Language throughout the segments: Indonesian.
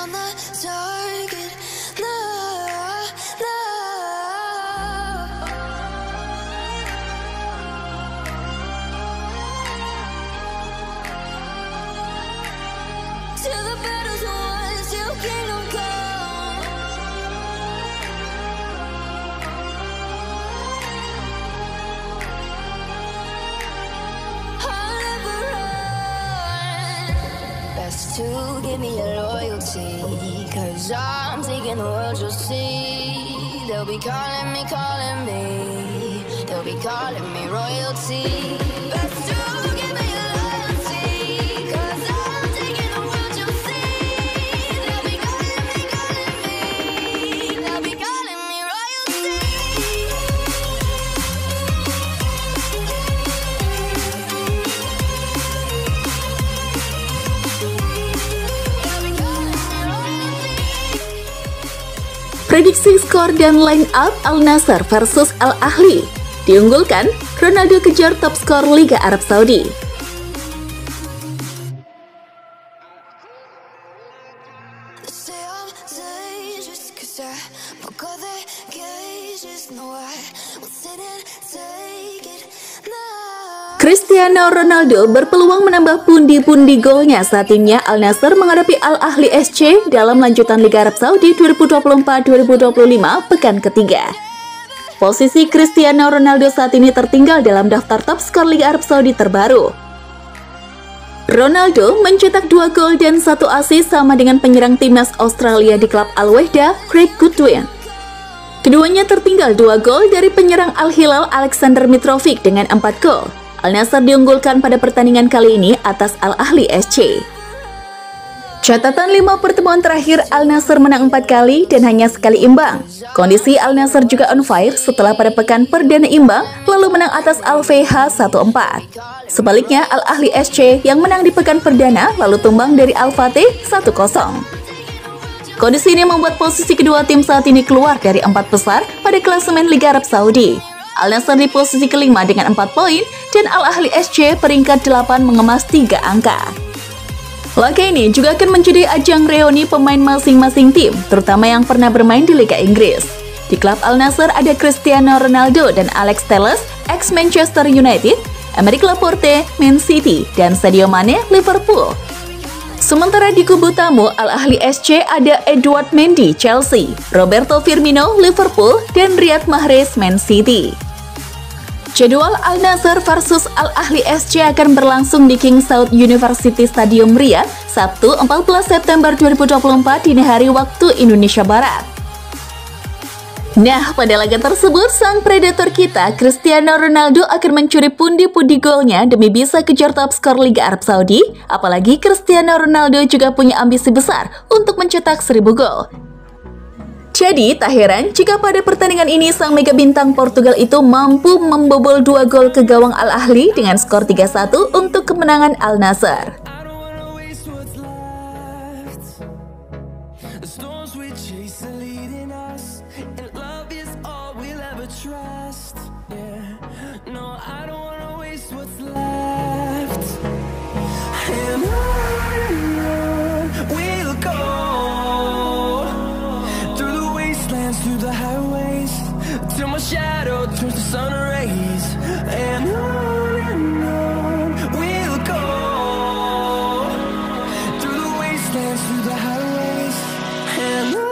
on the target. No, no. Till the battle's won, till kingdom come. I'll never run. Best to give me your loyalty, 'cause I'm taking the world, you'll see. They'll be calling me, they'll be calling me royalty. Best to give me your loyalty, 'cause I'm taking the world, you'll see. They'll be calling me, they'll be calling me royalty. Prediksi skor dan line up Al Nassr versus Al Ahly. Diunggulkan, Ronaldo kejar top skor Liga Arab Saudi. They say I'm dangerous 'cause I broke all their cages. No, I won't sit and take it. No. Cristiano Ronaldo berpeluang menambah pundi-pundi golnya saat timnya Al Nassr menghadapi Al Ahly SC dalam lanjutan Liga Arab Saudi 2024-2025 pekan ketiga. Posisi Cristiano Ronaldo saat ini tertinggal dalam daftar top skor Liga Arab Saudi terbaru. Ronaldo mencetak 2 gol dan 1 assist sama dengan penyerang timnas Australia di klub Al Wehda, Craig Goodwin. Keduanya tertinggal 2 gol dari penyerang Al Hilal Alexander Mitrovic dengan 4 gol. Al Nassr diunggulkan pada pertandingan kali ini atas Al Ahly SC. Catatan 5 pertemuan terakhir Al Nassr menang 4 kali dan hanya sekali imbang. Kondisi Al Nassr juga on fire setelah pada pekan perdana imbang lalu menang atas Al FH 1-4. Sebaliknya Al Ahly SC yang menang di pekan perdana lalu tumbang dari Al Fateh 1-0. Kondisi ini membuat posisi kedua tim saat ini keluar dari 4 besar pada klasemen Liga Arab Saudi. Al Nassr di posisi kelima dengan 4 poin dan Al Ahly SC peringkat 8 mengemas 3 angka. Laga ini juga akan menjadi ajang reuni pemain masing-masing tim, terutama yang pernah bermain di Liga Inggris. Di klub Al Nassr ada Cristiano Ronaldo dan Alex Telles, ex-Manchester United, Aymeric Laporte, Man City, dan Sadio Mane, Liverpool. Sementara di kubu tamu Al Ahly SC ada Edouard Mendy, Chelsea, Roberto Firmino, Liverpool, dan Riyad Mahrez, Man City. Jadwal Al Nassr versus Al Ahly SC akan berlangsung di King Saud University Stadium Riyadh, Sabtu 14 September 2024 dini hari waktu Indonesia Barat. Nah, pada laga tersebut, sang predator kita, Cristiano Ronaldo akan mencuri pundi-pundi golnya demi bisa kejar top skor Liga Arab Saudi, apalagi Cristiano Ronaldo juga punya ambisi besar untuk mencetak 1000 gol. Jadi, tak heran jika pada pertandingan ini sang mega bintang Portugal itu mampu membobol 2 gol ke gawang Al Ahly dengan skor 3-1 untuk kemenangan Al Nassr. Through the highways, till my shadow turns to sun rays, and on we'll go. Through the wastelands, through the highways, and on we'll go.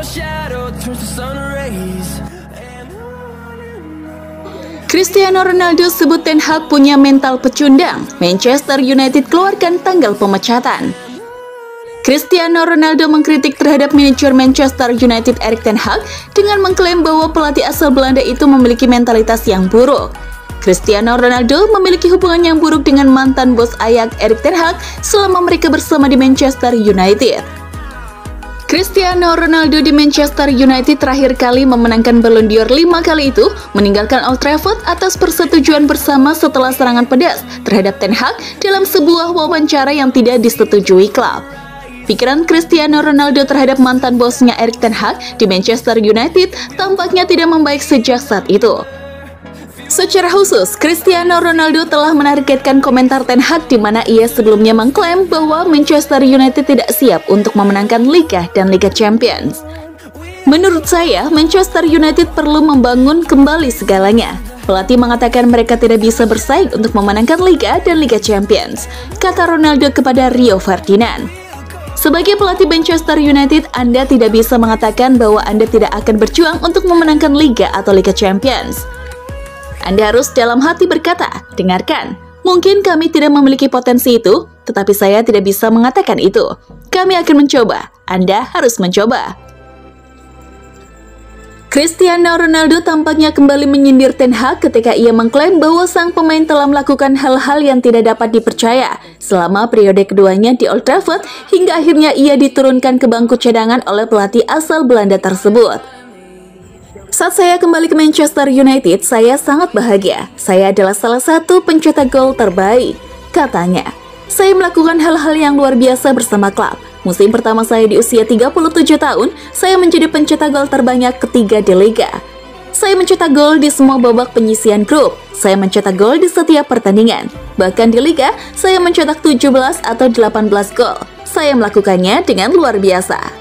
shadow turns to sun rays. Cristiano Ronaldo sebut Ten Hag punya mental pecundang. Manchester United keluarkan tanggal pemecatan. Cristiano Ronaldo mengkritik terhadap manajer Manchester United Erik ten Hag dengan mengklaim bahwa pelatih asal Belanda itu memiliki mentalitas yang buruk. Cristiano Ronaldo memiliki hubungan yang buruk dengan mantan bos Ajax Erik ten Hag selama mereka bersama di Manchester United. Cristiano Ronaldo di Manchester United terakhir kali memenangkan Ballon d'Or 5 kali itu meninggalkan Old Trafford atas persetujuan bersama setelah serangan pedas terhadap Ten Hag dalam sebuah wawancara yang tidak disetujui klub. Pikiran Cristiano Ronaldo terhadap mantan bosnya Erik ten Hag di Manchester United tampaknya tidak membaik sejak saat itu. Secara khusus, Cristiano Ronaldo telah menargetkan komentar Ten Hag di mana ia sebelumnya mengklaim bahwa Manchester United tidak siap untuk memenangkan Liga dan Liga Champions. Menurut saya, Manchester United perlu membangun kembali segalanya. Pelatih mengatakan mereka tidak bisa bersaing untuk memenangkan Liga dan Liga Champions, kata Ronaldo kepada Rio Ferdinand. Sebagai pelatih Manchester United, Anda tidak bisa mengatakan bahwa Anda tidak akan berjuang untuk memenangkan Liga atau Liga Champions. Anda harus dalam hati berkata, dengarkan, mungkin kami tidak memiliki potensi itu, tetapi saya tidak bisa mengatakan itu. Kami akan mencoba, Anda harus mencoba. Cristiano Ronaldo tampaknya kembali menyindir Ten Hag ketika ia mengklaim bahwa sang pemain telah melakukan hal-hal yang tidak dapat dipercaya selama periode keduanya di Old Trafford hingga akhirnya ia diturunkan ke bangku cadangan oleh pelatih asal Belanda tersebut. Saat saya kembali ke Manchester United, saya sangat bahagia. Saya adalah salah satu pencetak gol terbaik, katanya. Saya melakukan hal-hal yang luar biasa bersama klub. Musim pertama saya di usia 37 tahun, saya menjadi pencetak gol terbanyak ketiga di Liga. Saya mencetak gol di semua babak penyisian grup. Saya mencetak gol di setiap pertandingan. Bahkan di Liga, saya mencetak 17 atau 18 gol. Saya melakukannya dengan luar biasa.